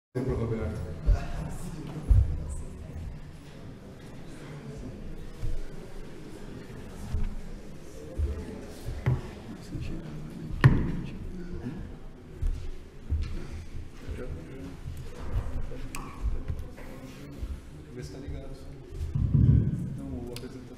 Pro Roberto. Vê se tá ligado. Não, o apresentador.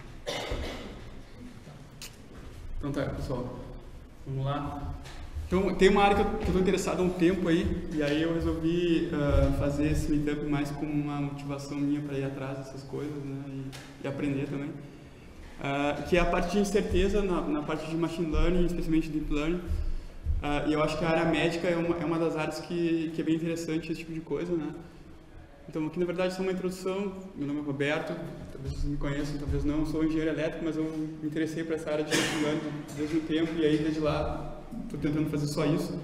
Então tá, pessoal. Vamos lá. Então, tem uma área que eu estou interessado há um tempo aí, e aí eu resolvi fazer esse meetup mais como uma motivação minha para ir atrás dessas coisas, né, e aprender também. Que é a parte de incerteza na parte de machine learning, especialmente deep learning. E eu acho que a área médica é uma das áreas que é bem interessante esse tipo de coisa, né. Então, aqui na verdade, só uma introdução. Meu nome é Roberto, talvez vocês me conheçam, talvez não. Eu sou engenheiro elétrico, mas eu me interessei por essa área de machine learning desde o tempo, e aí desde lá estou tentando fazer só isso.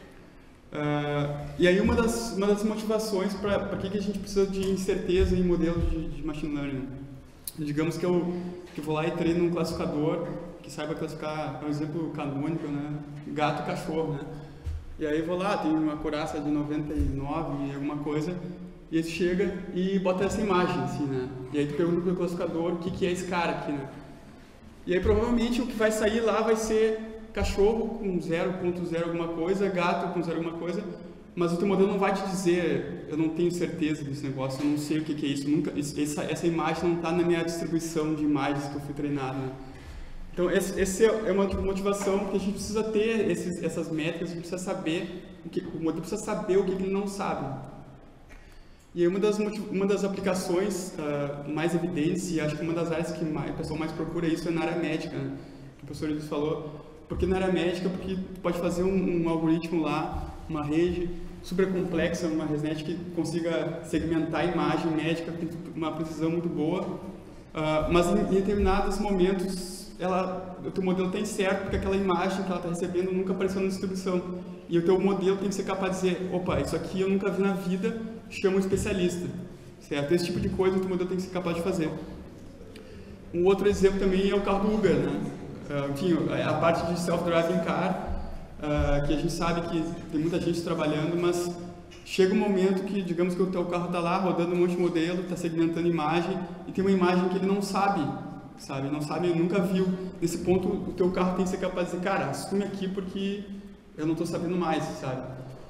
E aí uma das motivações para que a gente precisa de incerteza em modelos de machine learning. Digamos que eu vou lá e treino um classificador que saiba classificar, por exemplo, canônico, né, gato e cachorro, né. E aí vou lá, tem uma acurácia de 99 e alguma coisa, e ele chega e bota essa imagem, assim, né. E aí tu pergunta para o classificador o que é esse cara aqui, né. E aí provavelmente o que vai sair lá vai ser cachorro com 0.0 alguma coisa, gato com 0 alguma coisa, mas o teu modelo não vai te dizer, eu não tenho certeza desse negócio, eu não sei o que é isso, essa imagem não está na minha distribuição de imagens que eu fui treinado, né? Então, essa é uma motivação, porque a gente precisa ter essas métricas, a gente precisa saber, o modelo precisa saber o que ele não sabe. E aí uma das aplicações mais evidentes, e acho que uma das áreas que o pessoal mais procura isso é na área médica, né? Que o professor Luiz falou. Porque na área médica, porque tu pode fazer um algoritmo lá, uma rede super complexa, uma ResNet que consiga segmentar a imagem médica, tem uma precisão muito boa, mas em determinados momentos o teu modelo tem certo, porque aquela imagem que ela está recebendo nunca apareceu na distribuição. E o teu modelo tem que ser capaz de dizer, opa, isso aqui eu nunca vi na vida, chama um especialista, certo? Esse tipo de coisa o teu modelo tem que ser capaz de fazer. Um outro exemplo também é o carro do Uber, né? Enfim, a parte de self-driving car, que a gente sabe que tem muita gente trabalhando, mas chega um momento que, digamos que o teu carro está lá rodando um monte de modelo, está segmentando imagem, e tem uma imagem que ele não sabe, não sabe, ele nunca viu. Nesse ponto, o teu carro tem que ser capaz de dizer, cara, assume aqui porque eu não estou sabendo mais, sabe?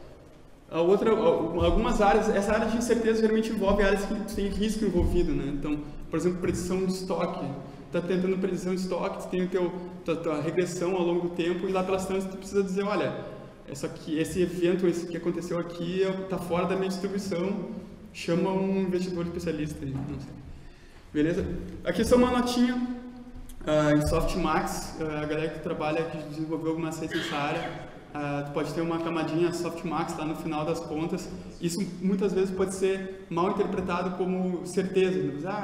Algumas áreas, essa área de incerteza geralmente envolve áreas que tem risco envolvido, né? Então, por exemplo, predição de estoque. Está tentando predição de estoque, tu tem tua regressão ao longo do tempo, e lá pelas tantas tu precisa dizer, olha, esse evento que aconteceu aqui está fora da minha distribuição, chama um investidor especialista. Não sei. Beleza? Aqui só uma notinha em Softmax, a galera que trabalha, que desenvolveu algumas receitas nessa área, tu pode ter uma camadinha Softmax lá no final das contas. Isso muitas vezes pode ser mal interpretado como certeza.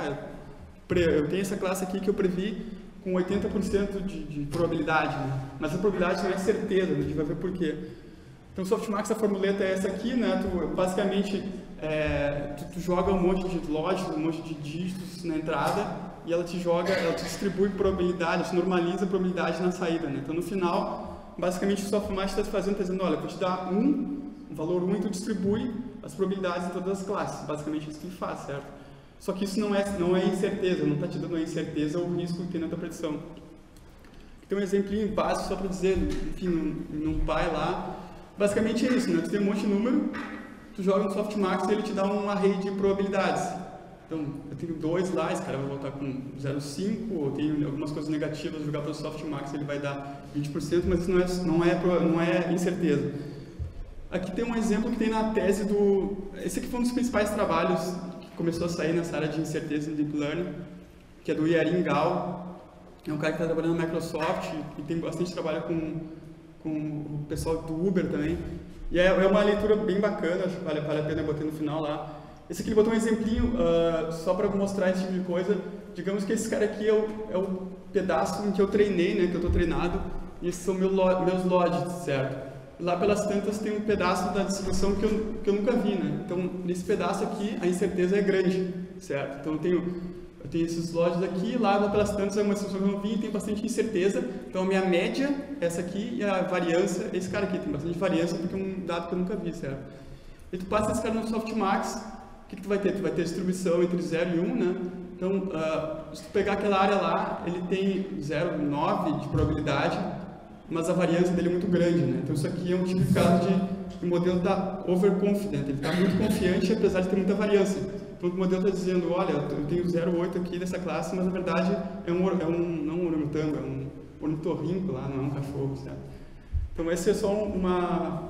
Eu tenho essa classe aqui que eu previ com 80% de probabilidade, né? Mas a probabilidade não é certeza, a gente vai ver por quê. Então, o Softmax, a formuleta é essa aqui, né? Basicamente, tu joga um monte de lógicas, um monte de dígitos na entrada, e ela te distribui probabilidade, te normaliza a probabilidade na saída, né? Então, no final, basicamente, o Softmax está fazendo, dizendo, olha, eu vou te dar um valor 1 e tu distribui as probabilidades em todas as classes. Basicamente, isso que ele faz, certo? Só que isso não é incerteza, não está te dando a incerteza ou o risco que tem na tua predição. Tem um exemplinho básico só para dizer, enfim, num pai lá, basicamente é isso, né? Tu tem um monte de número, tu joga no Softmax e ele te dá um array de probabilidades. Então, eu tenho 2 lá, esse cara vai voltar com 0,5, ou tenho algumas coisas negativas, jogar pelo Softmax ele vai dar 20%, mas isso não é incerteza. Aqui tem um exemplo que tem na tese esse aqui foi um dos principais trabalhos começou a sair nessa área de incerteza em Deep Learning, que é do Yarin Gao. É um cara que está trabalhando na Microsoft e tem bastante trabalho com o pessoal do Uber também. E é uma leitura bem bacana, acho que vale a pena botar no final lá. Esse aqui ele botou um exemplinho só para mostrar esse tipo de coisa. Digamos que esse cara aqui é o pedaço em que eu treinei, né, que eu estou treinado, e esses são meus logits, certo? Lá pelas tantas tem um pedaço da distribuição que eu nunca vi, né? Então, nesse pedaço aqui, a incerteza é grande, certo? Então, eu tenho esses logits aqui, lá pelas tantas é uma distribuição que eu não vi e tem bastante incerteza. Então, a minha média é essa aqui e a variância é esse cara aqui. Tem bastante variância porque é um dado que eu nunca vi, certo? E tu passa esse cara no softmax, o que tu vai ter? Tu vai ter distribuição entre 0 e 1, né? Então, se tu pegar aquela área lá, ele tem 0,9 de probabilidade, mas a variância dele é muito grande, né? Então, isso aqui é um tipo de caso de o modelo está overconfident, ele está muito confiante apesar de ter muita variância. Então, o modelo está dizendo, olha, eu tenho 0,8 aqui dessa classe, mas na verdade não um orangotango, é um ornitorrinco lá, não é um cachorro, certo? Então, essa é só uma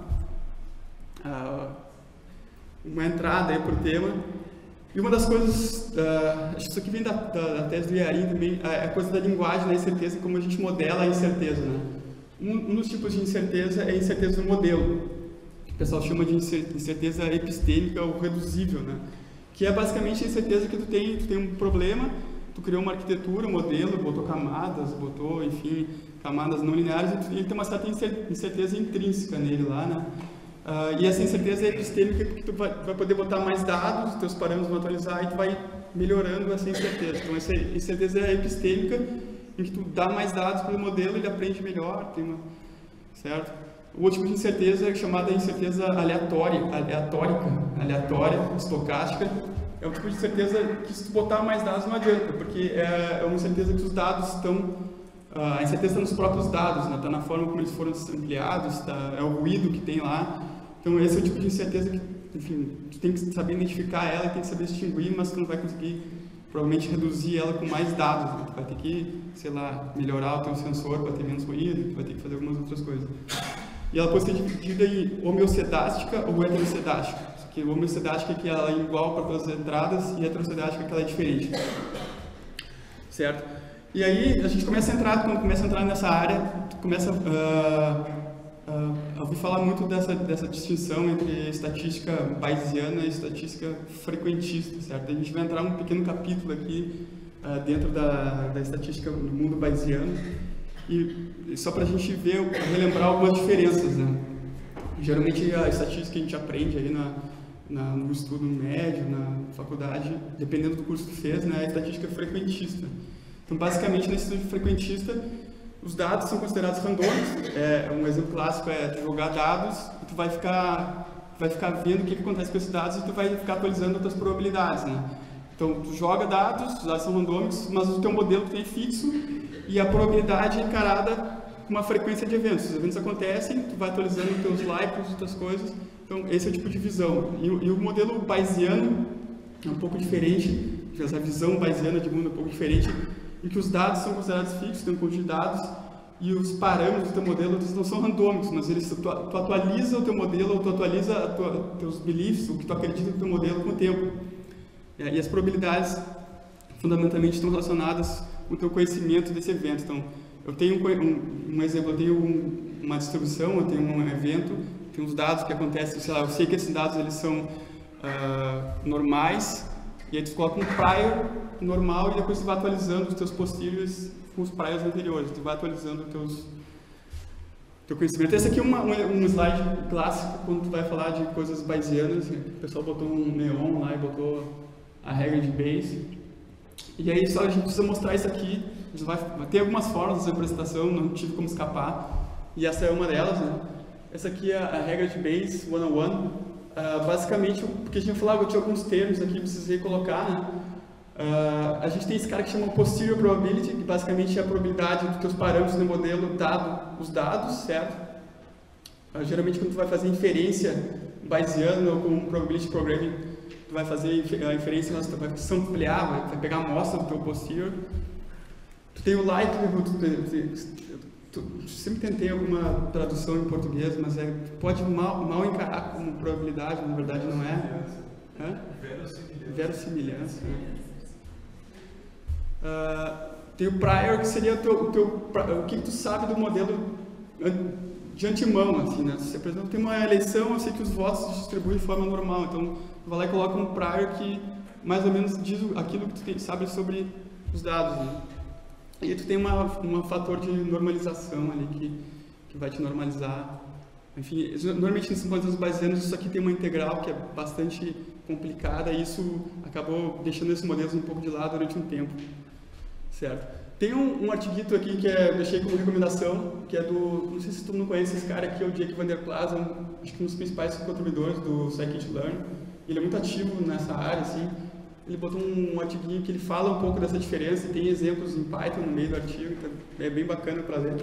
entrada aí para o tema. E uma das coisas, acho que isso aqui vem da tese do Yarin também, é a coisa da linguagem da incerteza, como a gente modela a incerteza, né? Um dos tipos de incerteza é a incerteza do modelo, que o pessoal chama de incerteza epistêmica ou reduzível, né? Que é basicamente a incerteza que tu tem um problema, tu criou uma arquitetura, um modelo, botou camadas, enfim, camadas não lineares, e ele tem uma certa incerteza intrínseca nele lá, né? E essa incerteza é epistêmica porque tu vai poder botar mais dados, os teus parâmetros vão atualizar e tu vai melhorando essa incerteza. Então, essa incerteza é epistêmica, em que tu dá mais dados para o modelo, ele aprende melhor, certo? O outro tipo de incerteza é chamada incerteza aleatória, estocástica. É um tipo de incerteza que se tu botar mais dados não adianta, porque é uma incerteza que os dados estão... a incerteza está nos próprios dados, né? Está na forma como eles foram ampliados, é o ruído que tem lá. Então, esse é o tipo de incerteza que, enfim, tu tem que saber identificar ela e tem que saber distinguir, mas tu não vai conseguir, provavelmente, reduzir ela com mais dados, né? Tu vai ter que, sei lá, melhorar o teu sensor para ter menos ruído, tu vai ter que fazer algumas outras coisas. E ela pode ser dividida em homeocedástica ou heterocedástica. Que homeocedástica é que ela é igual para todas as entradas e heterocedástica é que ela é diferente. Certo? E aí a gente começa a entrar nessa área, começa a ouvir falar muito dessa distinção entre estatística bayesiana e estatística frequentista, certo? A gente vai entrar um pequeno capítulo aqui dentro da estatística no mundo bayesiano e só para a gente relembrar algumas diferenças, né? Geralmente a estatística que a gente aprende aí no estudo médio, na faculdade, dependendo do curso que fez, né, é a estatística frequentista. Então, basicamente, nesse estudo frequentista, os dados são considerados randômicos. Um exemplo clássico é tu jogar dados e tu vai ficar vendo o que acontece com esses dados e tu vai ficar atualizando as tuas probabilidades, né? Então, tu joga dados, os dados são randômicos, mas o teu modelo tem fixo e a probabilidade é encarada com uma frequência de eventos. Os eventos acontecem, tu vai atualizando os teus likes, as tuas coisas. Então, esse é o tipo de visão. E o modelo bayesiano é um pouco diferente, essa visão bayesiana de mundo é um pouco diferente, em que os dados são considerados fixos, tem um conjunto de dados, e os parâmetros do teu modelo eles não são randômicos, mas tu atualiza o teu modelo, ou tu atualiza teus beliefs, o que tu acredita no teu modelo com o tempo. E as probabilidades, fundamentalmente, estão relacionadas com o teu conhecimento desse evento. Então, eu tenho um exemplo, eu tenho uma distribuição, eu tenho um evento, tem uns dados que acontecem, sei lá, eu sei que esses dados eles são normais, e aí tu coloca um prior normal e depois tu vai atualizando os teus posteriors com os priors anteriores, tu vai atualizando teu conhecimento. Esse aqui é um slide clássico quando tu vai falar de coisas bayesianas, o pessoal botou um neon lá e botou a regra de Bayes. E aí só a gente precisa mostrar isso aqui, tem algumas formas de apresentação, não tive como escapar, e essa é uma delas, né? Essa aqui é a regra de Bayes 101. Basicamente, porque a gente falava, eu tinha alguns termos aqui, precisei colocar, né? A gente tem esse cara que chama posterior probability, que basicamente é a probabilidade dos teus parâmetros no modelo dado os dados, certo? Geralmente, quando tu vai fazer inferência bayesiana ou com probability programming, tu vai fazer a inferência, tu vai samplear, vai pegar a amostra do teu posterior. Tu tem o likelihood, sempre tentei alguma tradução em português, mas pode mal encarar como probabilidade, na verdade não é. Verossimilhança. Tem o prior, que seria o que tu sabe do modelo de antemão, assim, né? Se, por exemplo, tem uma eleição, eu sei que os votos se distribuem de forma normal, então tu vai lá e coloca um prior que mais ou menos diz aquilo que tu sabe sobre os dados, né? E tu tem um fator de normalização ali que vai te normalizar. Enfim, normalmente nesses modelos bayesianos isso aqui tem uma integral que é bastante complicada e isso acabou deixando esses modelos um pouco de lado durante um tempo, certo? Tem um artiguito aqui que deixei como recomendação, que é do, não sei se tu não conhece esse cara aqui, é o Jake Van Der Plaats, acho que um dos principais contribuidores do Scikit-learn. Ele é muito ativo nessa área, assim. Ele botou um artiguinho que ele fala um pouco dessa diferença e tem exemplos em Python no meio do artigo, então é bem bacana para ler.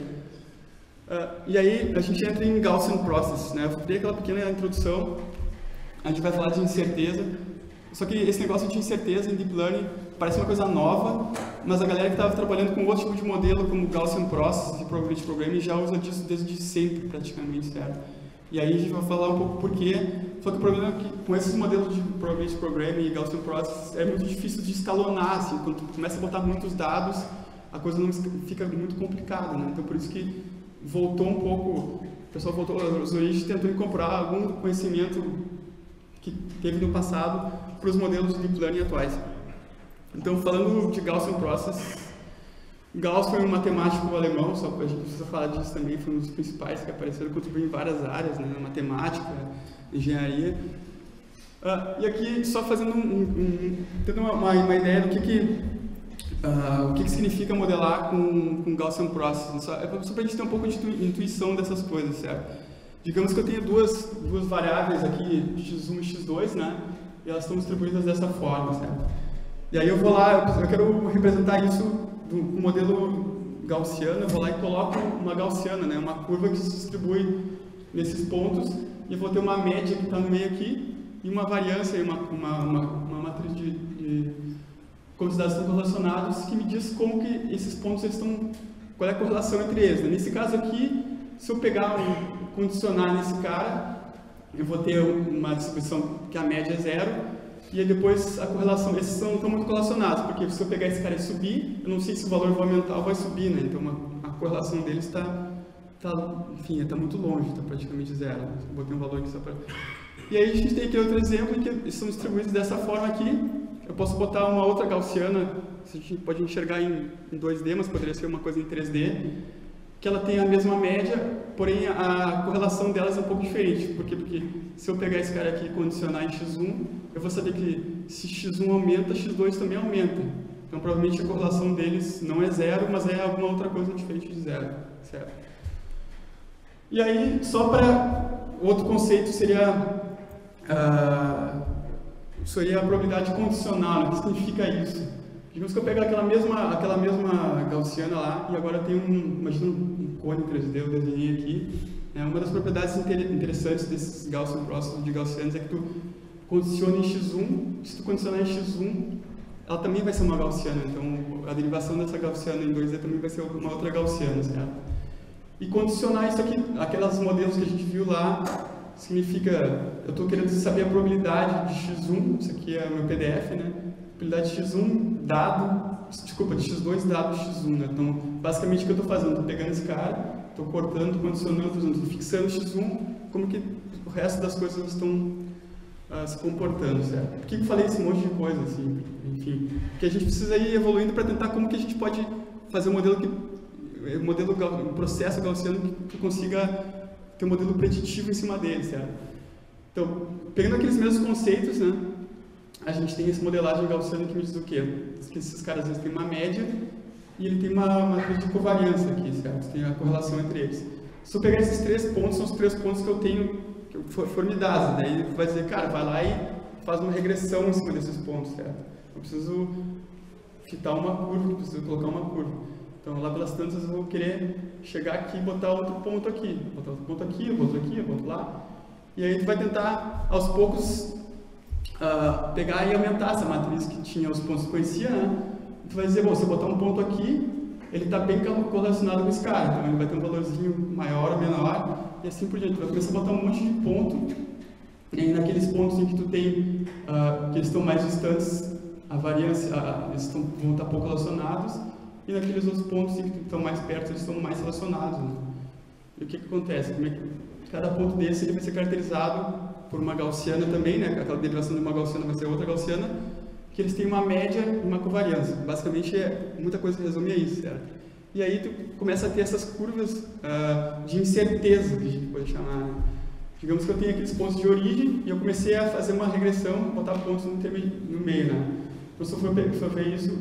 E aí a gente entra em Gaussian Process, né? Eu dei aquela pequena introdução, a gente vai falar de incerteza, só que esse negócio de incerteza em Deep Learning parece uma coisa nova, mas a galera que estava trabalhando com outro tipo de modelo, como Gaussian Process e Probability Programming, já usa disso desde sempre, praticamente, certo? E aí a gente vai falar um pouco por quê, só que o problema é que com esses modelos de Probability Programming e Gaussian Process é muito difícil de escalonar, assim, quando tu começa a botar muitos dados, a coisa não fica muito complicada, né? Então por isso que voltou um pouco, o pessoal voltou, os origens tentou incorporar algum conhecimento que teve no passado para os modelos de Deep Learning atuais. Então, falando de Gaussian Process, Gauss foi um matemático alemão, só a gente precisa falar disso também, foi um dos principais que apareceram, contribuiu em várias áreas, né, matemática, engenharia. E aqui, só fazendo tendo uma ideia do o que significa modelar com Gaussian Process, só para a gente ter um pouco de intuição dessas coisas, certo? Digamos que eu tenho duas variáveis aqui, x1 e x2, né, e elas estão distribuídas dessa forma, certo? E aí eu vou lá, eu quero representar isso do modelo gaussiano, eu vou lá e coloco uma gaussiana, né, uma curva que se distribui nesses pontos, e eu vou ter uma média que está no meio aqui, e uma variância, uma matriz de como os dados estão correlacionados, que me diz como que esses pontos estão, qual é a correlação entre eles. Né? Nesse caso aqui, se eu pegar condicionar nesse cara, eu vou ter uma distribuição que a média é 0, e aí depois a correlação, esses estão muito correlacionados, porque se eu pegar esse cara e subir, eu não sei se o valor vai aumentar ou vai subir, né? Então a correlação deles enfim, está muito longe, está praticamente 0. Eu botei um valor aqui só para... E aí a gente tem aqui outro exemplo, que eles são distribuídos dessa forma aqui. Eu posso botar uma outra gaussiana, a gente pode enxergar em 2D, mas poderia ser uma coisa em 3D, que ela tem a mesma média, porém a correlação delas é um pouco diferente. Por quê? Porque se eu pegar esse cara aqui e condicionar em x1, eu vou saber que se x1 aumenta, x2 também aumenta. Então provavelmente a correlação deles não é 0, mas é alguma outra coisa diferente de 0, certo? E aí, só para outro conceito seria a probabilidade condicional. O que significa isso? Digamos que eu pego aquela mesma gaussiana lá e agora tem imagina um cone 3D, eu desenhei aqui. Uma das propriedades interessantes desses Gaussian Process de gaussianos é que tu condiciona em x1, se tu condicionar em x1, ela também vai ser uma gaussiana, então a derivação dessa gaussiana em 2D também vai ser uma outra gaussiana, certo? E condicionar isso aqui, aqueles modelos que a gente viu lá, significa, eu estou querendo saber a probabilidade de x1, isso aqui é o meu PDF, né? Probabilidade de x1 de x2 dado x1, né? Então, basicamente o que eu estou fazendo? Estou pegando esse cara, estou cortando, estou condicionando, estou fixando x1, como que o resto das coisas estão se comportando, certo? Por que eu falei esse monte de coisa, assim? Enfim, porque a gente precisa ir evoluindo para tentar como que a gente pode fazer um processo gaussiano que consiga ter um modelo preditivo em cima dele, certo? Então, pegando aqueles mesmos conceitos, né? A gente tem essa modelagem gaussiana que me diz o quê? Diz que esses caras têm uma média e ele tem uma matriz de covariância aqui, certo? Tem a correlação entre eles. Se eu pegar esses 3 pontos, são os 3 pontos que eu tenho, que foram me dados. Daí vai dizer, cara, vai lá e faz uma regressão em cima desses pontos, certo? Eu preciso fitar uma curva, eu preciso colocar uma curva. Então, lá pelas tantas, eu vou querer chegar aqui e botar outro ponto aqui. Botar outro ponto aqui, outro aqui, outro lá. E aí tu vai tentar, aos poucos, pegar e aumentar essa matriz que tinha os pontos que conhecia, né? Tu vai dizer, bom, se eu botar um ponto aqui, ele está bem correlacionado com esse cara, então ele vai ter um valorzinho maior ou menor, e assim por diante. Tu vai começar a botar um monte de ponto, e aí naqueles pontos em que tu tem, que eles estão mais distantes, a variância, eles vão estar pouco relacionados, e naqueles outros pontos em que estão mais perto, eles estão mais relacionados, né? E o que acontece? Cada ponto desse ele vai ser caracterizado por uma gaussiana também, né? Aquela derivação de uma gaussiana vai ser outra gaussiana, que eles têm uma média e uma covariância. Basicamente, muita coisa resume a isso, certo? E aí tu começa a ter essas curvas de incerteza, que a gente pode chamar, né? Digamos que eu tenho aqueles pontos de origem e eu comecei a fazer uma regressão, botar pontos no meio, né? Então, se eu for ver isso,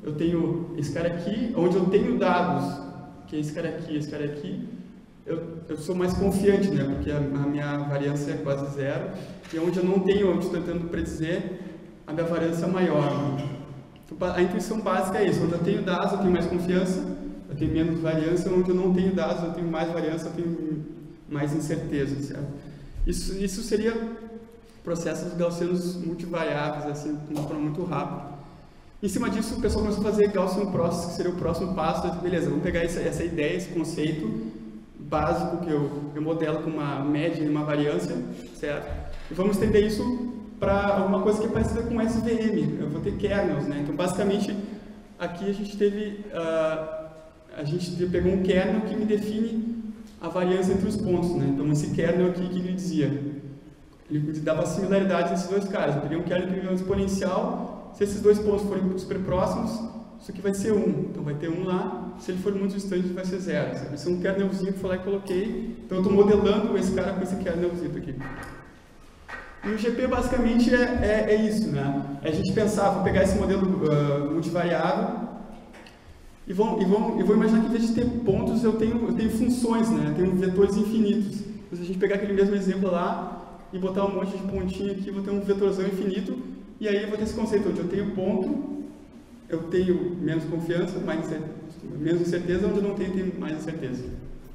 eu tenho esse cara aqui, onde eu tenho dados, que é esse cara aqui, eu sou mais confiante, né? Porque a minha variância é quase zero, e onde eu não tenho, onde estou tentando predizer, a minha variância é maior. Então, a intuição básica é isso: onde eu tenho dados, eu tenho mais confiança, eu tenho menos variância; onde eu não tenho dados, eu tenho mais variância, eu tenho mais incerteza, certo? Isso seria processos gaussianos multivariáveis, assim, de uma forma muito rápida. Em cima disso, o pessoal começou a fazer Gaussian Process, que seria o próximo passo. Beleza, vamos pegar essa ideia, esse conceito básico que eu modelo com uma média e uma variância, certo? E vamos estender isso para alguma coisa que é parecida com SVM. Eu vou ter kernels, né? Então, basicamente, aqui a gente pegou um kernel que me define a variância entre os pontos, né? Então, esse kernel aqui, que ele dizia? Ele dava similaridades nesses dois caras. Eu peguei um kernel que é um exponencial. Se esses dois pontos forem super próximos, isso aqui vai ser 1. Então, vai ter 1 lá. Se ele for muito distante, vai ser 0. Sabe? Esse é um kernelzinho que eu fui lá e coloquei. Então, eu estou modelando esse cara com esse kernelzinho aqui. E o GP, basicamente, é isso, né? A gente pensar, vou pegar esse modelo multivariável e vou imaginar que, em vez de ter pontos, eu tenho funções, né? Eu tenho vetores infinitos. Então, se a gente pegar aquele mesmo exemplo lá e botar um monte de pontinho aqui, vou ter um vetorzão infinito, e aí eu vou ter esse conceito onde eu tenho ponto, eu tenho menos confiança, menos incerteza; onde eu não tenho mais incerteza.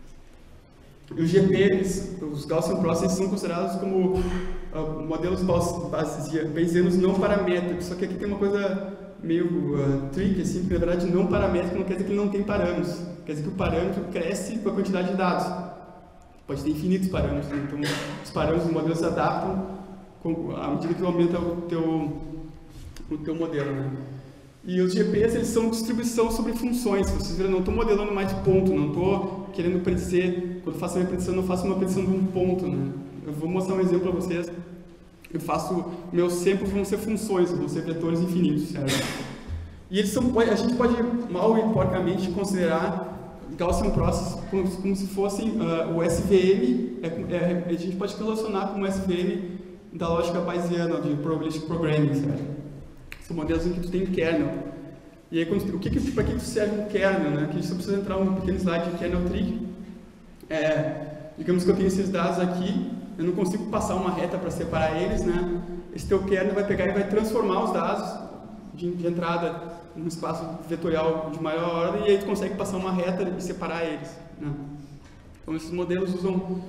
E os GP, os Gaussian Process, são considerados como modelos bayesianos não paramétricos. Só que aqui tem uma coisa meio tricky, assim, que na verdade não paramétrico não quer dizer que ele não tem parâmetros. Quer dizer que o parâmetro cresce com a quantidade de dados. Pode ter infinitos parâmetros, né? Então os parâmetros do modelo se adaptam à medida que aumenta o teu modelo, né? E os GPs, eles são distribuição sobre funções. Vocês viram, não estou modelando mais de ponto, não estou querendo predizer. Quando faço a minha predição, não faço uma predição de um ponto, né? Eu vou mostrar um exemplo para vocês. Meus samples vão ser funções, vão ser vetores infinitos, certo? E eles a gente pode mal e porcamente considerar Gaussian Process como se fossem o SVM. A gente pode relacionar com o SVM da lógica bayesiana, de Probabilistic Programming, certo? São modelos em que tu tem kernel. E aí, para que serve um kernel, né? Aqui a gente só precisa entrar um pequeno slide de kernel tree. Digamos que eu tenho esses dados aqui, eu não consigo passar uma reta para separar eles, né? Esse teu kernel vai pegar e vai transformar os dados de entrada num espaço vetorial de maior ordem, e aí tu consegue passar uma reta e separar eles, né? Então esses modelos usam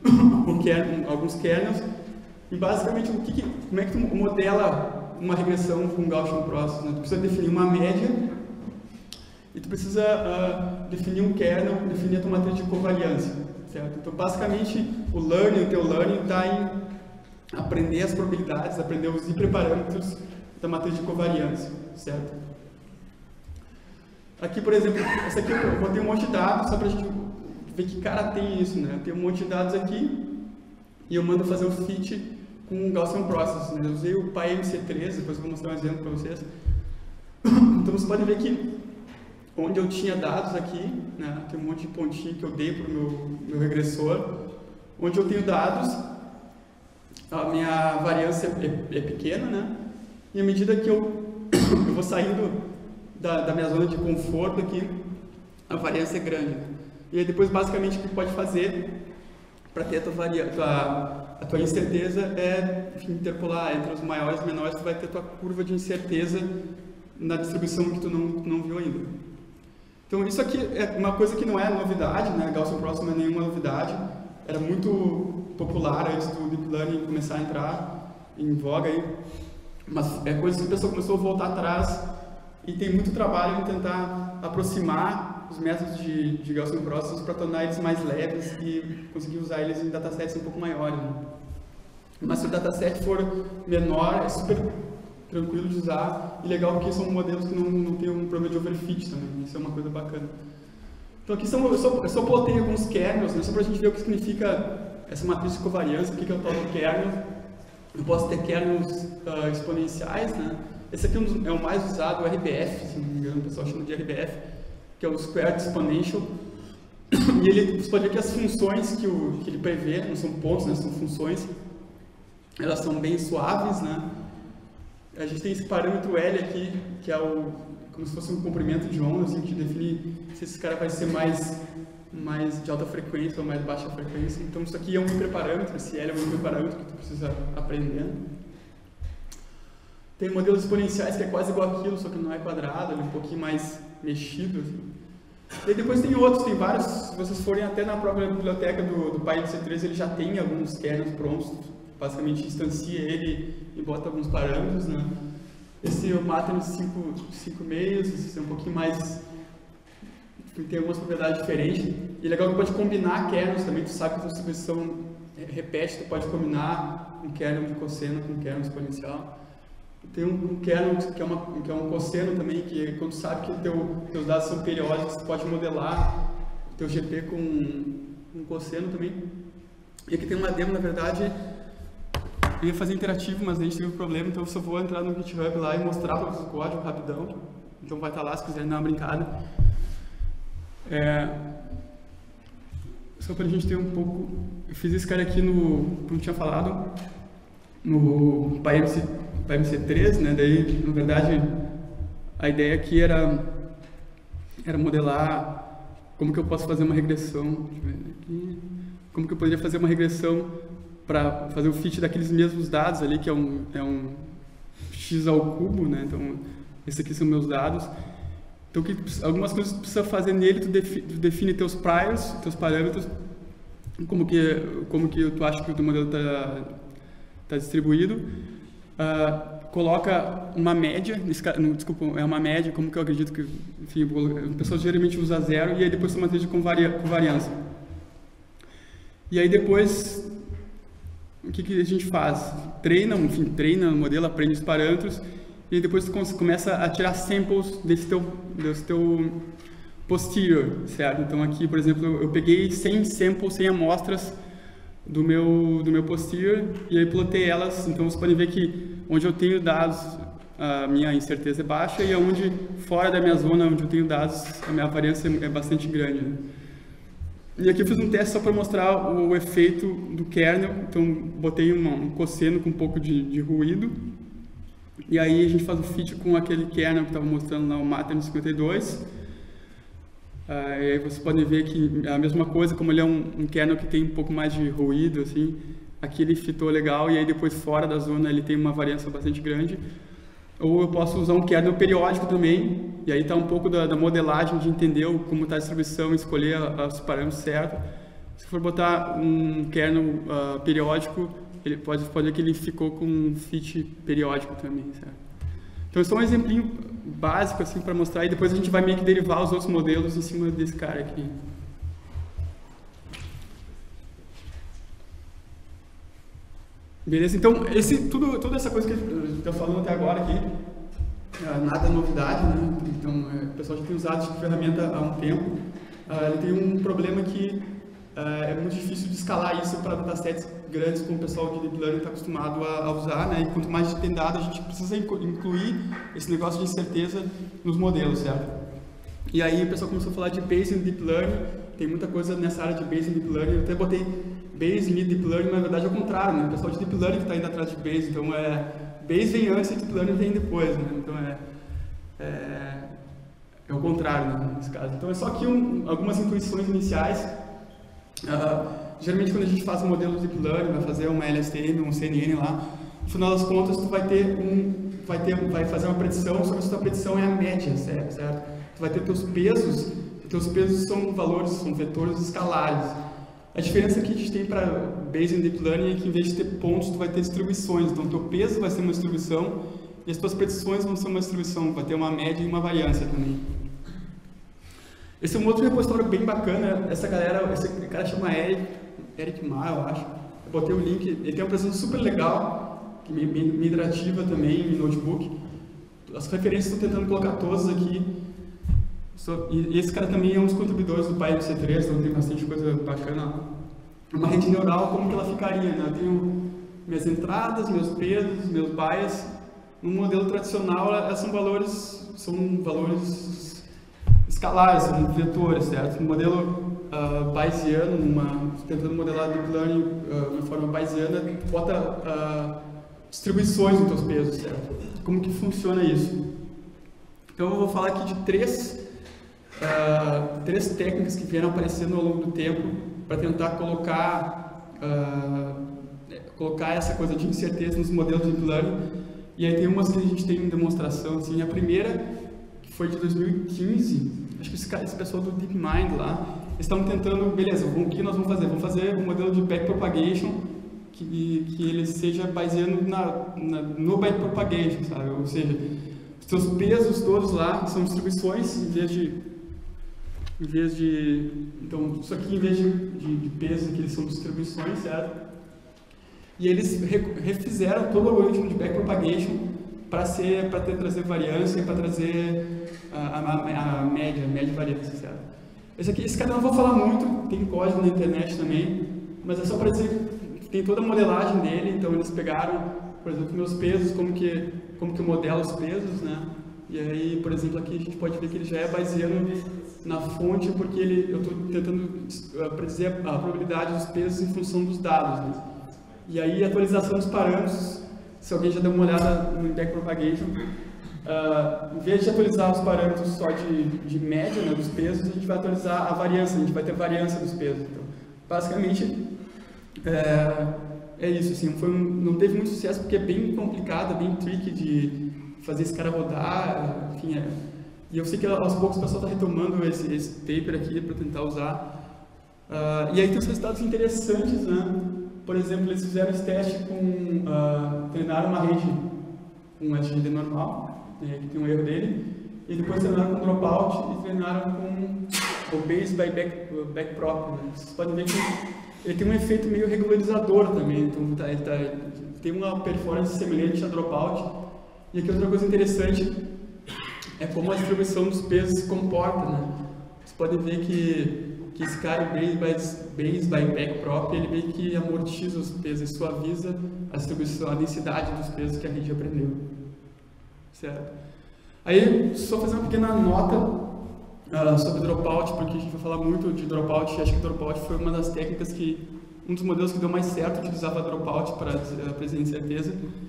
alguns kernels. E basicamente, como é que tu modela uma regressão com Gaussian Process, né? Tu precisa definir uma média e tu precisa definir um kernel, definir a tua matriz de covariância, certo? Então, basicamente, o teu learning está em aprender as probabilidades, aprender os hiperparâmetros da matriz de covariância, certo? Aqui, por exemplo, essa aqui eu botei um monte de dados só para a gente ver que cara tem isso, né? Eu tenho um monte de dados aqui e eu mando fazer o fit com o Gaussian Process, né? Eu usei o PyMC3, depois eu vou mostrar um exemplo para vocês. Então, você pode ver que onde eu tinha dados aqui, né? Tem um monte de pontinho que eu dei para o meu regressor. Onde eu tenho dados, a minha variância é pequena, né? E à medida que eu vou saindo da minha zona de conforto aqui, a variância é grande, né? E aí depois, basicamente, o que pode fazer para ter a tua incerteza é, enfim, interpolar entre os maiores e menores. Tu vai ter a tua curva de incerteza na distribuição que tu não viu ainda. Então, isso aqui é uma coisa que não é novidade, né? Gaussian Process não é nenhuma novidade. Era muito popular antes do Deep Learning começar a entrar em voga aí. Mas é coisa que o pessoal começou a voltar atrás e tem muito trabalho em tentar aproximar os métodos de Gaussian Process para tornar eles mais leves e conseguir usar eles em datasets um pouco maiores, né? Mas se o dataset for menor, é super tranquilo de usar e legal porque são modelos que não tem um problema de overfit também. Isso é uma coisa bacana. Então aqui eu só plotei alguns kernels, né, só para a gente ver o que significa essa matriz de covariância, o que é o tal do kernel. Eu posso ter kernels exponenciais, né? Esse aqui é o mais usado, o RBF, se não me engano, o pessoal chama de RBF, que é o Squared Exponential. E você pode ver que as funções que ele prevê, não são pontos, né, são funções, elas são bem suaves, né? A gente tem esse parâmetro L aqui, que é como se fosse um comprimento de onda, assim, que define se esse cara vai ser mais de alta frequência ou mais baixa frequência. Então isso aqui é um hiperparâmetro, esse L é um hiperparâmetro que tu precisa aprender. Tem modelos exponenciais que é quase igual àquilo, só que não é quadrado, ele é um pouquinho mais mexido. Assim. E depois tem outros, tem vários, se vocês forem até na própria biblioteca do PyMC3, ele já tem alguns kernels prontos, basicamente instancia ele e bota alguns parâmetros, né? Esse é o Matter 5 meios, esse é um pouquinho mais, tem algumas propriedades diferentes. E é legal que pode combinar kernels também, tu sabe que a distribuição repete, tu pode combinar um kernel de cosseno com um kernel exponencial. Tem um kernel que é um cosseno também, que quando tu sabe que teus dados são periódicos, tu pode modelar o teu GP com um cosseno também. E aqui tem uma demo, na verdade, eu ia fazer interativo, mas a gente teve um problema, então eu só vou entrar no GitHub lá e mostrar para vocês o código rapidão. Então vai estar lá se quiserem dar uma brincada. Só para a gente ter um pouco... Eu fiz esse cara aqui como tinha falado, no PyMC3, né? Daí, na verdade, a ideia aqui era modelar como que eu posso fazer uma regressão. Deixa eu ver aqui. Como que eu poderia fazer uma regressão para fazer o fit daqueles mesmos dados ali, que é um x ao cubo, né? Então, esses aqui são meus dados. Então, algumas coisas que tu precisa fazer nele, tu define teus priors, teus parâmetros, como que tu acha que o teu modelo está distribuído. Coloca uma média, desculpa, é uma média, como que eu acredito que, enfim, o pessoal geralmente usa 0, e aí depois uma matriz com variância. E aí depois, o que a gente faz? Treina o modelo, aprende os parâmetros, e depois tu começa a tirar samples desse teu posterior, certo? Então aqui, por exemplo, eu peguei 100 samples, 100 amostras do meu posterior, e aí plotei elas. Então vocês podem ver que onde eu tenho dados, a minha incerteza é baixa, e onde, fora da minha zona, onde eu tenho dados, a minha variância é bastante grande, né? E aqui eu fiz um teste só para mostrar o efeito do kernel. Então botei um cosseno com um pouco de ruído, e aí a gente faz o fit com aquele kernel que estava mostrando lá, o Matter 52. E aí vocês podem ver que é a mesma coisa, como ele é um kernel que tem um pouco mais de ruído, assim, aqui ele fitou legal, e aí depois fora da zona ele tem uma variância bastante grande. Ou eu posso usar um kernel periódico também, e aí está um pouco da modelagem de entender como está a distribuição e escolher os parâmetros certos. Se for botar um kernel periódico, ele pode ver que ele ficou com um fit periódico também, certo? Então, esse é um exemplinho básico assim, para mostrar, e depois a gente vai meio que derivar os outros modelos em cima desse cara aqui. Beleza? Então, toda essa coisa que eu estou falando até agora aqui, nada novidade, né? Então, o pessoal já tem usado essa ferramenta há um tempo. Ele tem um problema que é muito difícil de escalar isso para datasets grandes, como o pessoal de Deep Learning está acostumado a usar, né? E quanto mais a gente tem dado, a gente precisa incluir esse negócio de incerteza nos modelos, certo? E aí o pessoal começou a falar de Bayesian Deep Learning, tem muita coisa nessa área de Bayesian Deep Learning. Eu até botei Bayesian e Deep Learning, mas na verdade é o contrário, né? O pessoal de Deep Learning que está indo atrás de Bayesian, então Bayesian vem antes e Deep Learning vem depois, né? Então é o contrário, né, nesse caso. Então é só aqui algumas intuições iniciais. Geralmente quando a gente faz um modelo de Deep Learning, vai fazer uma LSTM, um CNN lá, no final das contas tu vai fazer uma predição, só que a tua predição é a média, certo? Tu vai ter teus pesos são valores, são vetores escalares. A diferença que a gente tem para Bayesian Deep Learning é que em vez de ter pontos, tu vai ter distribuições. Então teu peso vai ser uma distribuição e as tuas predições vão ser uma distribuição, vai ter uma média e uma variância também. Esse é um outro repositório bem bacana. Esse cara chama Eric Ma, eu acho. Eu botei o link. Ele tem uma apresentação super legal, que é bem interativa também, em notebook. As referências estou tentando colocar todas aqui. E esse cara também é um dos contribuidores do PyMC3, então tem bastante coisa bacana. Uma rede neural, como que ela ficaria, né? Eu tenho minhas entradas, meus pesos, meus bias. No modelo tradicional, elas são valores escalares, são vetores, certo? No modelo Bayesiano, tentando modelar Deep Learning de forma Bayesiana, bota distribuições nos teus pesos, certo? Como que funciona isso? Então eu vou falar aqui de três técnicas que vieram aparecendo ao longo do tempo para tentar colocar essa coisa de incerteza nos modelos de deep learning. E aí tem umas que a gente tem em demonstração, assim. A primeira, que foi de 2015, acho que esse pessoal do DeepMind lá, eles estavam tentando, beleza, o que nós vamos fazer? Vamos fazer um modelo de backpropagation que ele seja baseando no backpropagation, sabe? Ou seja, os seus pesos todos lá, que são distribuições, em vez de então, isso aqui em vez de pesos, aqui eles são distribuições, certo? E eles refizeram todo o algoritmo de backpropagation para trazer variância, para trazer a média variância, certo? Esse cara eu não vou falar muito, tem código na internet também, mas é só para dizer que tem toda a modelagem dele. Então eles pegaram, por exemplo, meus pesos, como que eu modelo os pesos, né? E aí, por exemplo, aqui a gente pode ver que ele já é baseando na fonte, porque eu estou tentando predizer a probabilidade dos pesos em função dos dados, né? E aí, a atualização dos parâmetros, se alguém já deu uma olhada no backpropagation, em vez de atualizar os parâmetros só de média, né, dos pesos, a gente vai atualizar a variância, a gente vai ter variância dos pesos. Então, basicamente, é isso, assim, não teve muito sucesso porque é bem complicado, é bem tricky de fazer esse cara rodar, enfim, e eu sei que aos poucos o pessoal está retomando esse paper aqui para tentar usar. E aí tem os resultados interessantes, né? Por exemplo, eles fizeram esse teste treinaram uma rede com SGD normal, que tem um erro dele, e depois treinaram com dropout e treinaram com o base by backprop. Né? Vocês podem ver que ele tem um efeito meio regularizador também, então ele tem uma performance semelhante a dropout. E aqui outra coisa interessante é como a distribuição dos pesos se comporta, né? Vocês podem ver que esse cara, base by backprop, ele meio que amortiza os pesos e suaviza a distribuição, a densidade dos pesos que a rede aprendeu. Certo? Aí, só fazer uma pequena nota sobre dropout, porque a gente vai falar muito de dropout, e acho que dropout foi uma das técnicas um dos modelos que deu mais certo utilizava dropout para apresentar incerteza.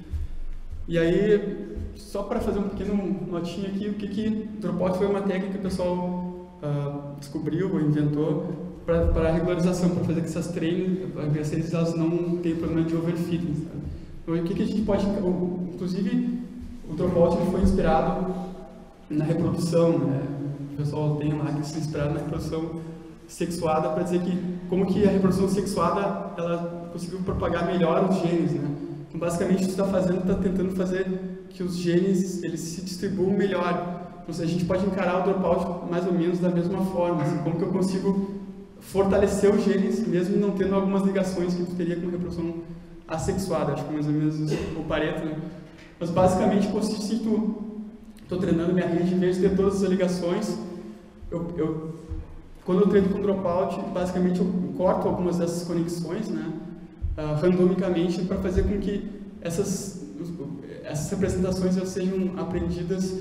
E aí, só para fazer um pequeno notinha aqui, o que dropout foi uma técnica que o pessoal descobriu ou inventou para regularização, para fazer que essas treinos elas não tenham problema de overfitting. Sabe? Então, o que a gente pode, inclusive, o dropout foi inspirado na reprodução, né? O pessoal tem lá que se inspiraram na reprodução sexuada para dizer como que a reprodução sexuada ela conseguiu propagar melhor os genes, né? Então, basicamente, o que está tentando fazer que os genes eles se distribuam melhor. Então, a gente pode encarar o dropout mais ou menos da mesma forma, assim, como que eu consigo fortalecer os genes, mesmo não tendo algumas ligações que tu teria com reprodução assexuada, acho que mais ou menos o Pareto, né? Mas basicamente consiste em estou treinando minha rede, em vez de ter todas as ligações, quando eu treino com dropout, basicamente eu corto algumas dessas conexões, né, randomicamente, para fazer com que essas representações elas sejam aprendidas,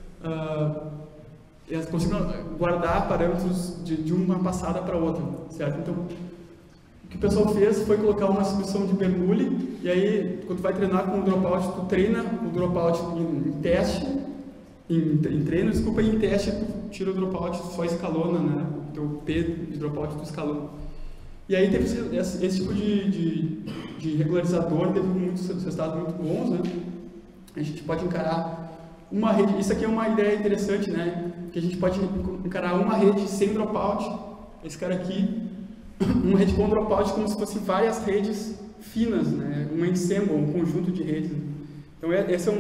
elas consigam guardar parâmetros de uma passada para outra, certo? Então, o que o pessoal fez foi colocar uma distribuição de Bernoulli, e aí, quando tu vai treinar com o dropout, tu treina o dropout em teste, em treino, desculpa, e em teste tu tira o dropout, só escalona, né? O teu P de dropout tu escalona. E aí teve esse tipo de regularizador, teve muitos resultados muito bons, né? A gente pode encarar uma rede, isso aqui é uma ideia interessante, né? Que a gente pode encarar uma rede sem dropout, esse cara aqui, uma rede com dropout como se fossem várias redes finas, né? Um ensemble, um conjunto de redes. Então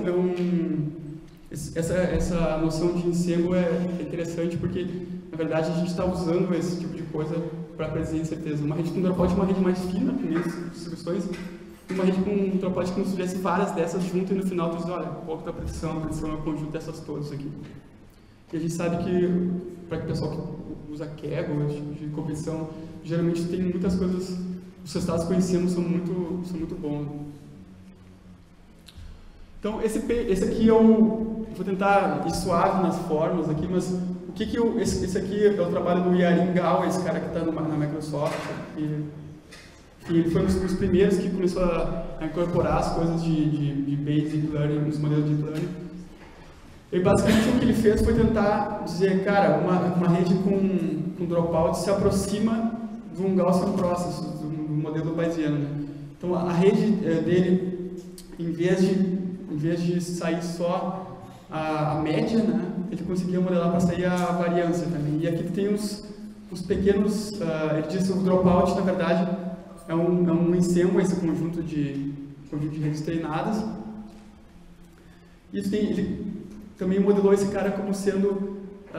essa noção de ensemble é interessante porque, na verdade, a gente está usando esse tipo de coisa para predizer incerteza. Uma rede com dropout é uma rede mais fina, com menos distribuições, e uma rede com dropout como se tivesse várias dessas juntas e no final tu diz, olha, qual que é a predição é o conjunto dessas todas aqui. E a gente sabe que, para o pessoal que usa Kaggle, esse tipo de competição, geralmente tem muitas coisas, os resultados que conhecemos são muito bons. Então, esse aqui vou tentar ir suave nas formas aqui, mas esse aqui é o trabalho do Yarin Gao, esse cara que está na Microsoft, e ele foi um dos primeiros que começou a incorporar as coisas de Base Deep Learning, os modelos de Deep Learning. E basicamente o que ele fez foi tentar dizer, cara, uma rede com dropout se aproxima de um Gaussian Process, do modelo bayesiano, né? Então a rede dele, em vez de sair só a média, né, ele conseguia modelar para sair a variância também. E aqui tem os pequenos, ele disse que o dropout, na verdade, é um ensemble, esse conjunto de redes treinadas. E ele também modelou esse cara como sendo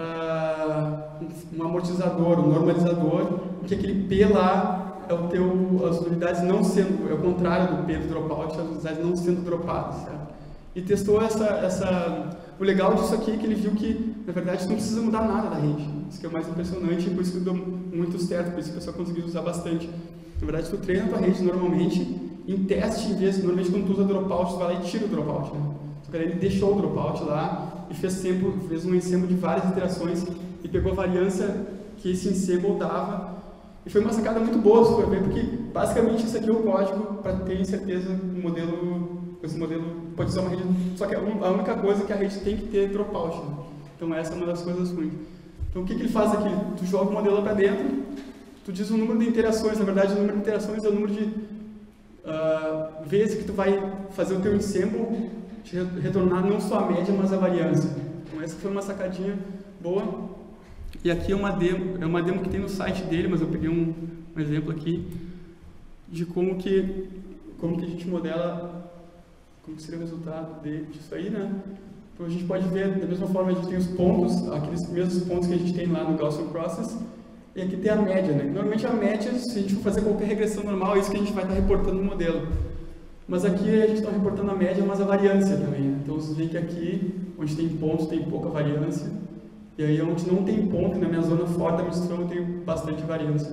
um amortizador, um normalizador, que aquele P lá é as unidades não sendo, é o contrário do P do dropout, as unidades não sendo dropadas, certo? E testou o legal disso aqui é que ele viu que, na verdade, não precisa mudar nada da rede. Isso que é o mais impressionante e por isso que deu muito certo, por isso que o pessoal conseguiu usar bastante. Na verdade, tu treina a tua rede normalmente, em teste, normalmente quando tu usa dropout, tu vai lá e tira o dropout, né? Só que ele deixou o dropout lá e fez um ensemble de várias iterações e pegou a variância que esse ensemble dava. E foi uma sacada muito boa, se for ver, porque basicamente isso aqui é o código para ter certeza esse modelo pode usar uma rede, só que a única coisa é que a rede tem que ter dropout, né? Então essa é uma das coisas ruins. Então o que ele faz aqui? Tu joga o modelo para dentro, tu diz o número de interações, na verdade o número de interações é o número de vezes que tu vai fazer o teu ensemble te retornar não só a média, mas a variância. Então essa foi uma sacadinha boa. E aqui é uma demo que tem no site dele, mas eu peguei um exemplo aqui de como que a gente modela, como que seria o resultado disso aí, né? Então a gente pode ver, da mesma forma a gente tem os pontos, aqueles mesmos pontos que a gente tem lá no Gaussian Process, e aqui tem a média, né? Normalmente a média, se a gente for fazer qualquer regressão normal, é isso que a gente vai estar reportando no modelo. Mas aqui a gente está reportando a média, mas a variância também, né? Então vocês veem que aqui, onde tem pontos, tem pouca variância. E aí onde não tem ponto, na minha zona fora da mistura, eu tenho bastante variância.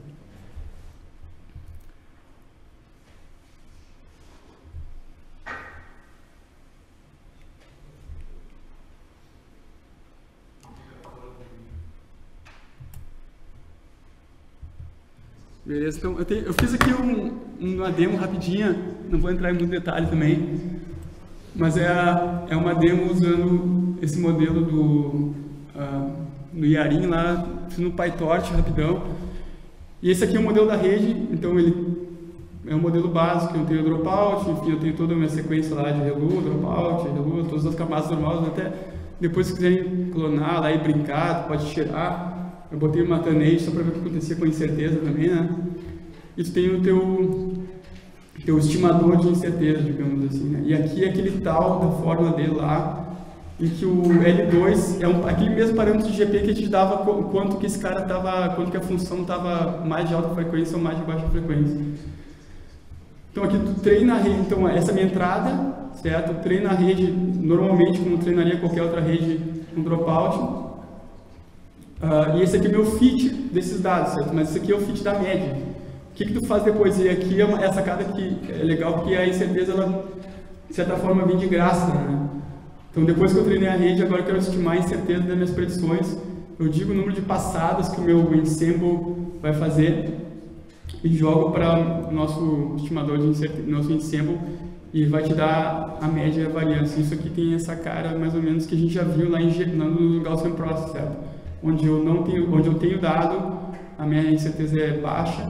Beleza, então eu fiz aqui uma demo rapidinha, não vou entrar em muito detalhe também, mas é uma demo usando esse modelo no Yarin lá, fiz no PyTorch rapidão. E esse aqui é o modelo da rede, então ele é um modelo básico, eu tenho dropout, enfim, eu tenho toda a minha sequência lá de relu, dropout, relu, todas as camadas normais, até depois se quiserem clonar lá e brincar, pode tirar. Eu botei uma TANAGE só para ver o que acontecia com incerteza também, né? E tu tem o teu estimador de incerteza, digamos assim, né? E aqui é aquele tal da fórmula dele lá, em que o L2 é aquele mesmo parâmetro de GP que a gente dava quanto que esse cara estava, quanto que a função estava mais de alta frequência ou mais de baixa frequência. Então aqui tu treina a rede, então essa é a minha entrada, certo? Tu treina a rede normalmente como treinaria qualquer outra rede com dropout. E esse aqui é o meu fit desses dados, certo? Mas esse aqui é o fit da média. O que tu faz depois? E aqui é essa sacada que é legal porque a incerteza, ela, de certa forma, vem de graça, né? Então depois que eu treinei a rede, agora eu quero estimar a incerteza das minhas predições. Eu digo o número de passadas que o meu ensemble vai fazer e jogo para o nosso estimador de incerteza, nosso ensemble, e vai te dar a média e a variância. Isso aqui tem essa cara mais ou menos que a gente já viu lá no Gaussian Process, certo? Onde eu tenho dado, a minha incerteza é baixa,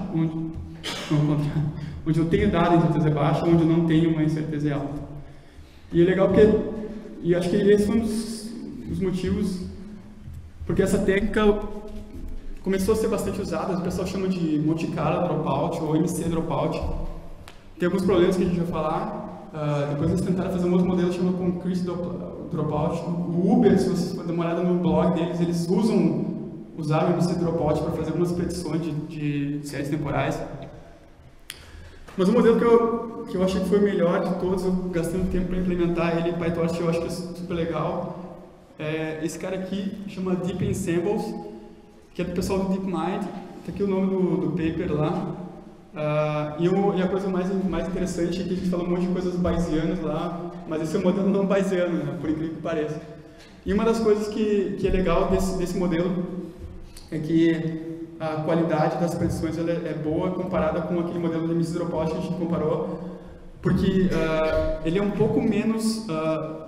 onde eu tenho dado, a incerteza é baixa, onde eu não tenho, uma incerteza é alta. E é legal porque, e acho que esse foi um dos motivos, porque essa técnica começou a ser bastante usada, o pessoal chama de Monte Carlo Dropout ou MC Dropout. Tem alguns problemas que a gente vai falar, depois eles tentaram fazer um outro modelo que chama Concrete Dropout. O Uber, se vocês forem dar uma olhada no blog deles, eles usaram o MC Dropout para fazer algumas predições de séries temporais. Mas o modelo que eu achei que foi o melhor de todos, eu gastei um tempo para implementar ele em PyTorch, eu acho que é super legal. Esse cara aqui chama Deep Ensembles, que é do pessoal do DeepMind. Está aqui o nome do paper lá. E a coisa mais interessante é que a gente fala um monte de coisas bayesianas lá, mas esse é um modelo não bayesiano, né, por incrível que pareça. E uma das coisas que é legal desse modelo é que a qualidade das predições ela é boa comparada com aquele modelo de MC Dropout que a gente comparou, porque ele é um pouco menos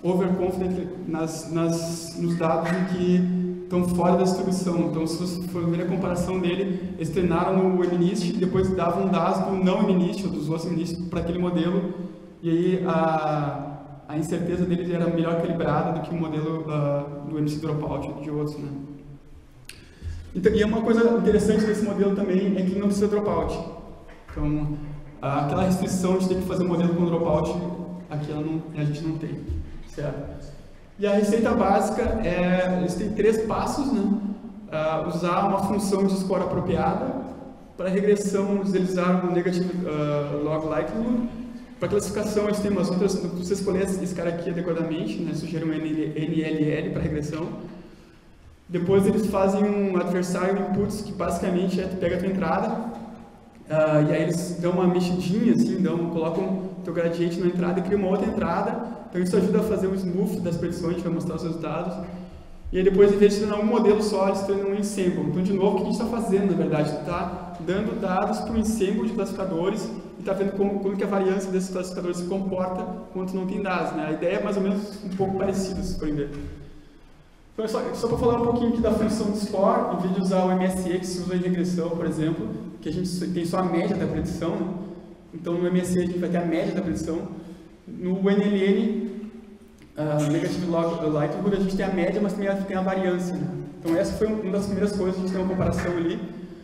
overconfident nos dados em que estão fora da distribuição. Então, se você for ver a comparação dele, eles treinaram no MNIST e depois davam dados do não MNIST ou dos outros MNIST para aquele modelo, e aí a incerteza deles era melhor calibrada do que o modelo do MC Dropout de outros, né? Então, e uma coisa interessante desse modelo também é que não precisa dropout. Então, aquela restrição de ter que fazer um modelo com dropout, aqui a gente não tem, certo? E a receita básica eles têm 3 passos, né? Usar uma função de score apropriada. Para regressão, eles usaram o negative log likelihood. Para classificação, eles têm umas outras, você escolher esse cara aqui adequadamente, né? Sugere um NLL para regressão. Depois eles fazem um adversarial inputs, que basicamente tu pega a tua entrada, e aí eles dão uma mexidinha, assim, colocam teu gradiente na entrada e criam uma outra entrada. Então isso ajuda a fazer um smooth das predições, a gente vai mostrar os resultados. E aí depois, em vez de treinar um modelo só, eles treinam um ensemble. Então, de novo, o que a gente está fazendo, na verdade? Está dando dados para o ensemble de classificadores e está vendo como que a variância desses classificadores se comporta quando não tem dados, né? A ideia é mais ou menos um pouco parecida, se forem ver. Então, só para falar um pouquinho aqui da função de score, em vez de usar o MSE, que se usa em regressão, por exemplo, que a gente tem só a média da predição, né? Então, no MSE a gente vai ter a média da predição. No NLN, Negative Log Likelihood, a gente tem a média, mas também tem a variância, né? Então, essa foi uma das primeiras coisas, a gente tem uma comparação ali.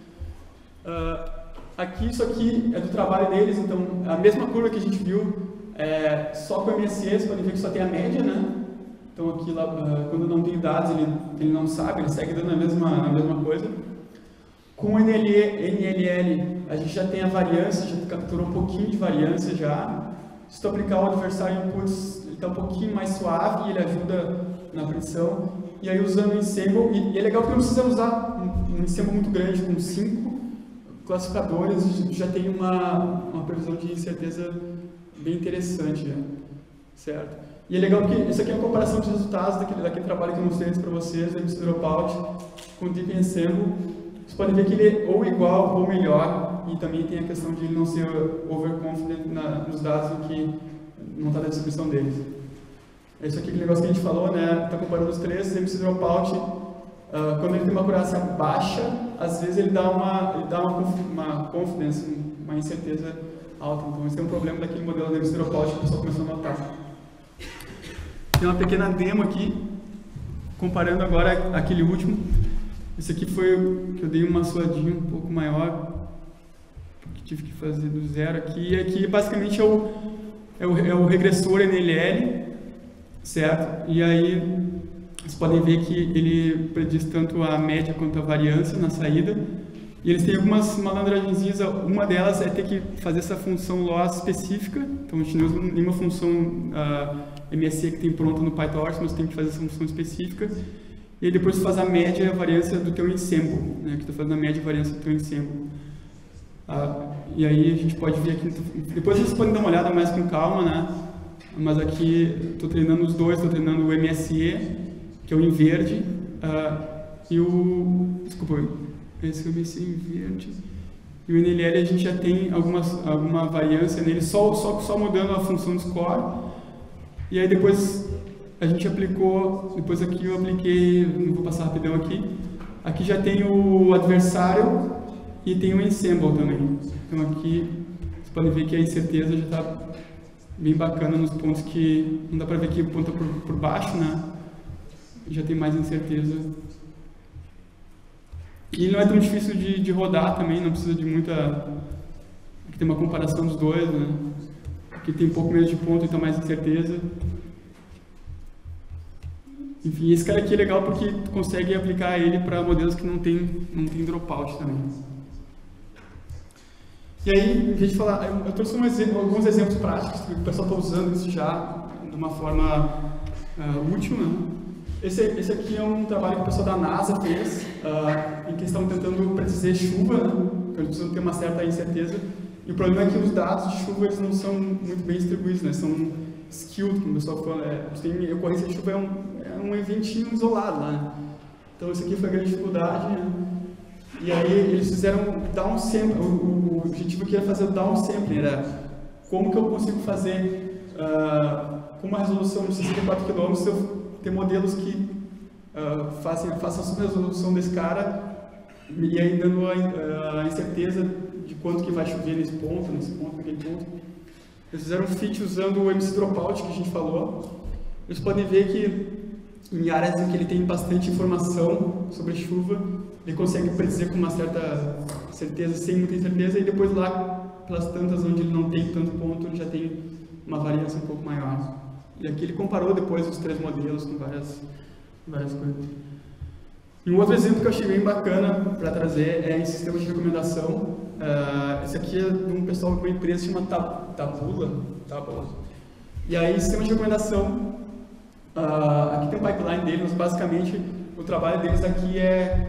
Isso aqui é do trabalho deles, então, a mesma curva que a gente viu, só com o MSE, vocês podem ver que só tem a média, né? Então, aqui, quando não tem dados, ele não sabe, ele segue dando a mesma coisa. Com o NLL, a gente já tem a variância, já capturou um pouquinho de variância já. Se tu aplicar o adversarial inputs, ele está um pouquinho mais suave e ele ajuda na predição. E aí, usando o ensemble, e é legal porque não precisa usar um ensemble muito grande, com 5 classificadores, já tem uma previsão de incerteza bem interessante, já, certo? E é legal porque isso aqui é uma comparação de resultados daquele trabalho que eu mostrei antes para vocês, do MC Dropout, com o Deep Ensemble. Vocês podem ver que ele é ou igual ou melhor, e também tem a questão de ele não ser overconfident nos dados em que não está na descrição deles. Isso aqui é o negócio que a gente falou, né? Está comparando os 3, MC Dropout, quando ele tem uma acurácia baixa, às vezes ele dá uma confidence, uma incerteza alta. Então, esse é um problema daquele modelo do MC Dropout que o pessoal começou a notar. Tem uma pequena demo aqui, comparando agora aquele último. Esse aqui foi o que eu dei uma suadinha um pouco maior, que tive que fazer do zero aqui. E aqui basicamente é o regressor NLL, certo? E aí vocês podem ver que ele prediz tanto a média quanto a variância na saída. E eles têm algumas malandragenzinhas, uma delas é ter que fazer essa função loss específica. Então a gente não usa nenhuma função MSE que tem pronta no PyTorch, mas tem que fazer essa função específica. E aí depois faz a média e a variância do teu ensemble, né? Que está fazendo a média e a variância do teu ensemble. E aí a gente pode ver aqui, depois vocês podem dar uma olhada mais com calma, né? Mas aqui estou treinando os dois, estou treinando o MSE, que é o em verde, e esse é o MSE em verde. E o NLL a gente já tem alguma variância nele, só mudando a função de score. E aí depois a gente aplicou, depois aqui eu apliquei, não vou passar rapidão aqui. Aqui já tem o adversário e tem o ensemble também. Então aqui vocês podem ver que a incerteza já está bem bacana nos pontos que não dá para ver que o ponto por baixo, né? Já tem mais incerteza. E não é tão difícil de rodar também, não precisa de muita... Aqui tem uma comparação dos dois, né? Aqui tem um pouco menos de ponto e está mais incerteza. Enfim, esse cara aqui é legal porque tu consegue aplicar ele para modelos que não tem dropout também. E aí, em vez de falar, eu trouxe alguns exemplos práticos que o pessoal está usando isso já de uma forma útil, né? Esse aqui é um trabalho que o pessoal da NASA fez, em que eles estão tentando predizer chuva, né? Então eles precisam ter uma certa incerteza. E o problema é que os dados de chuva eles não são muito bem distribuídos, né? São skewed, como o pessoal fala. A ocorrência de chuva é um eventinho isolado lá, né? Então isso aqui foi a grande dificuldade, né? E aí eles fizeram downsampling. O objetivo aqui era fazer o downsampling, era como que eu consigo fazer, como uma resolução de 64 km, se eu ter modelos que façam a resolução desse cara, e aí dando a incerteza de quanto que vai chover nesse ponto, naquele ponto. Eles fizeram um fit usando o MC Dropout que a gente falou. Eles podem ver que em áreas em que ele tem bastante informação sobre chuva, ele consegue predizer com uma certa certeza, sem muita incerteza, e depois lá, pelas tantas onde ele não tem tanto ponto, ele já tem uma variância um pouco maior. E aqui ele comparou depois os 3 modelos com várias coisas. E um outro exemplo que eu achei bem bacana para trazer é em sistema de recomendação. Esse aqui é de um pessoal de uma empresa que chama Tabula. E aí, sistema de recomendação, aqui tem um pipeline deles, mas basicamente o trabalho deles aqui é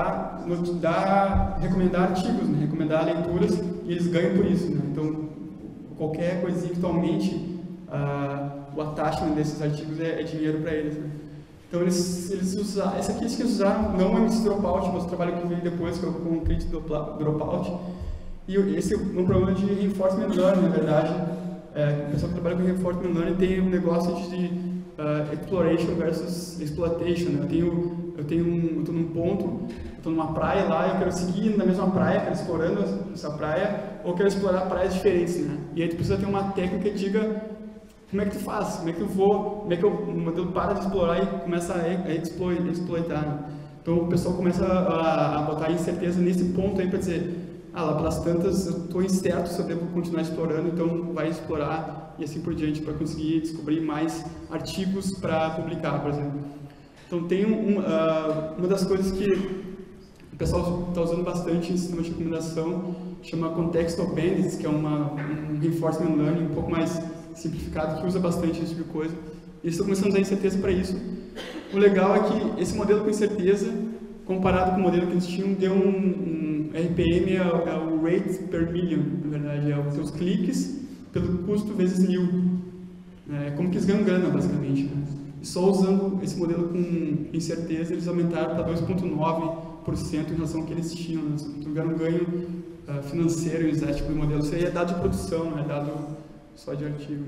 recomendar artigos, né? Recomendar leituras, e eles ganham por isso, né? Então, qualquer coisinha que aumente o attachment desses artigos é dinheiro para eles, né? Então eles usaram, esse aqui eles usaram não o MC Dropout, mas o trabalho que veio depois, que é o Concrete Dropout. E esse é um problema de Reinforcement Learning, na verdade. O pessoal que trabalha com Reinforcement Learning tem um negócio de Exploration versus Exploitation, né? Eu estou num ponto, estou numa praia lá, eu quero seguir na mesma praia, quero explorando essa praia, ou quero explorar praias diferentes, né? E aí tu precisa ter uma técnica que diga como é que tu faz, como é que o modelo para de explorar e começa a exploitar, né? Então o pessoal começa a botar incerteza nesse ponto aí para dizer, lá pelas tantas eu estou incerto se eu devo continuar explorando, então vai explorar e assim por diante para conseguir descobrir mais artigos para publicar, por exemplo. Então tem uma das coisas que o pessoal está usando bastante em sistema de recomendação, chama Contextual Bandits, que é um Reinforcement Learning um pouco mais simplificado, que usa bastante esse tipo de coisa. E eles estão começando a usar incerteza para isso. O legal é que esse modelo com incerteza, comparado com o modelo que eles tinham, deu um RPM, é o Rate per Million, na verdade, é os seus cliques pelo custo vezes 1000. É como que eles ganham grana, basicamente, né? E só usando esse modelo com incerteza, eles aumentaram para 2,9% em relação ao que eles tinham, né? Então, tiveram um ganho financeiro em usar esse tipo de modelo. Isso aí é dado de produção, não é dado só de artigo.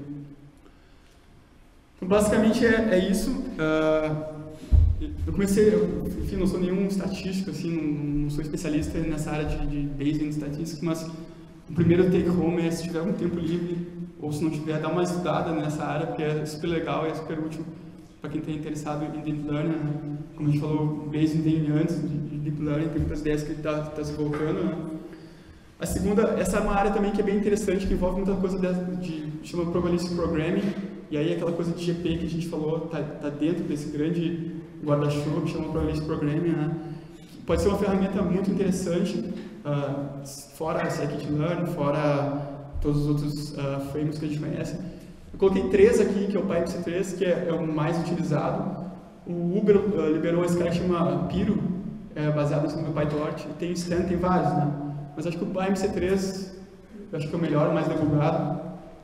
Então, basicamente é isso. Eu enfim, não sou nenhum estatístico, assim, não sou especialista nessa área de Bayesian Statistics, mas o primeiro take home é, se tiver algum tempo livre, ou se não tiver, dá uma estudada nessa área, porque é super legal e é super útil para quem está interessado em Deep Learning, né? Como a gente falou, Bayesian tem antes de Deep Learning, tem muitas ideias que ele está se voltando, né? A segunda, essa é uma área também que é bem interessante, que envolve muita coisa chama Probabilistic Programming, e aí aquela coisa de GP que a gente falou está dentro desse grande guarda-chuva que chama Probabilistic Programming, né? Pode ser uma ferramenta muito interessante, fora a Scikit-learn, fora todos os outros frameworks que a gente conhece. Eu coloquei 3 aqui, que é o PyMC3, que é o mais utilizado. O Uber liberou esse cara que chama Piro, baseado no PyTorch, e tem o Stan, tem vários, né? Mas acho que o PyMC3 acho que é o melhor, o mais divulgado.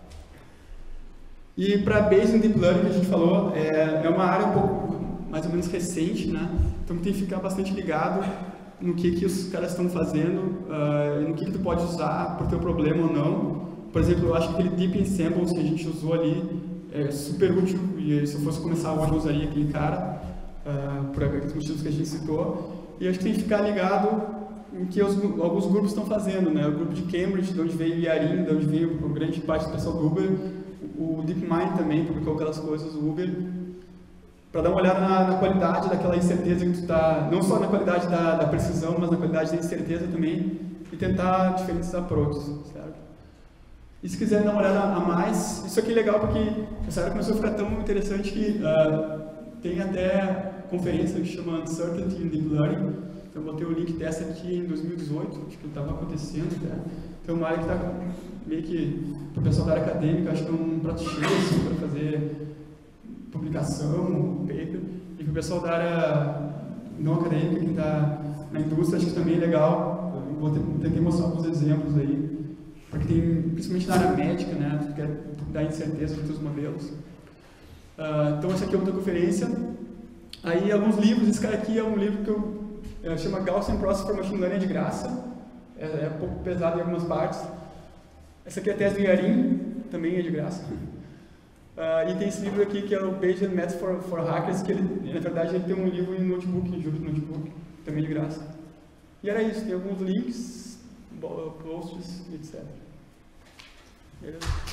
E para Bayesian Deep Learning, que a gente falou, é uma área um pouco mais ou menos recente, né? Então tem que ficar bastante ligado no que os caras estão fazendo, no que tu pode usar por teu problema ou não. Por exemplo, eu acho que aquele Deep Ensembles que a gente usou ali é super útil, e se eu fosse começar hoje eu usaria aquele cara, por aqueles motivos que a gente citou. E acho que tem que ficar ligado em que alguns grupos estão fazendo, né? O grupo de Cambridge, de onde veio o Yarin, de onde veio grande parte do pessoal do Uber, o DeepMind também publicou aquelas coisas, o Uber, para dar uma olhada na qualidade daquela incerteza que tu está, não só na qualidade da precisão, mas na qualidade da incerteza também, e tentar diferentes approaches, certo? E se quiser dar uma olhada a mais, isso aqui é legal porque essa área começou a ficar tão interessante que tem até conferência que chama Uncertainty in Deep Learning. Então, eu botei o link dessa aqui em 2018, acho que estava acontecendo até. Então, uma área que está meio que, para o pessoal da área acadêmica, acho que é um prato cheio assim, para fazer publicação, paper. E para o pessoal da área não acadêmica, que está na indústria, acho que também é legal. Eu vou tentar mostrar alguns exemplos aí. Porque tem, principalmente na área médica, né, tu quer dar incerteza para os teus modelos. Então, essa aqui é outra conferência. Aí, alguns livros, esse cara aqui é um livro que chama Gaussian Process for Machine Learning, de graça. É um pouco pesado em algumas partes. Essa aqui é a tese do Yarin, também é de graça. E tem esse livro aqui que é o Page and Maths for Hackers, que ele, na verdade ele tem um livro em notebook, em Jupyter Notebook, também de graça. E era isso, tem alguns links, posts, etc. Beleza?